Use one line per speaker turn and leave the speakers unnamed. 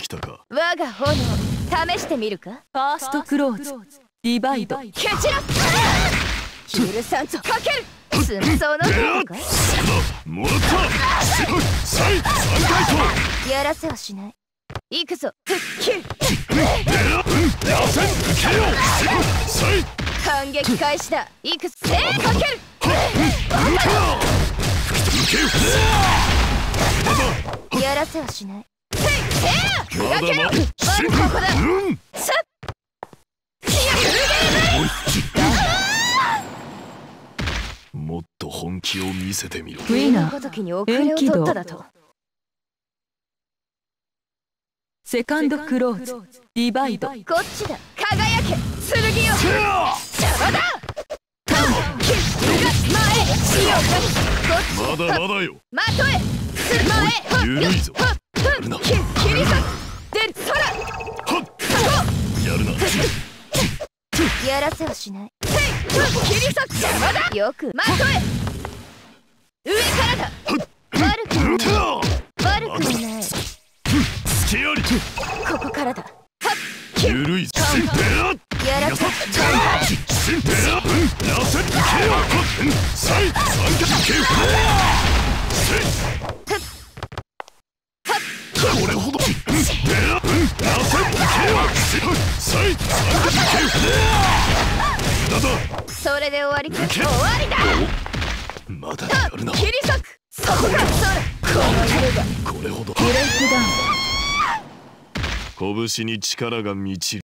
きたか。
我が炎試してみるか。
ファーストクローズディバイド。
蹴散らす許さんぞ。かけるすまそうの方か。
もらったサイ3回と
やらせはしない。行くぞ。復旧反撃開始だ。行くせーかけるやらせはしない。せーかけろ。まずここだ。さっ
もっと本気を見せてみろ。
ウィナー
ごときに遅れを取っただと。
セカンドクローズディバイド。
こっちだ。輝け剣よ。邪魔だ。前しようか。こっち
まだまだよ。
まとえ前
ゆるいぞ。やるな。
切り裂く出る空
やるな。
やらせはしない。切り裂く邪魔だ。よくまとえ上からだ。悪くもない悪くもない。
つけあり。
ここからだ。
ゆるいぞ。
やらせ
これほど
それで終わりか。終わりだ。
まだやるな。
切り裂くそこからこの色が
これほど
ブレイクダウン。
拳に力が満ちる。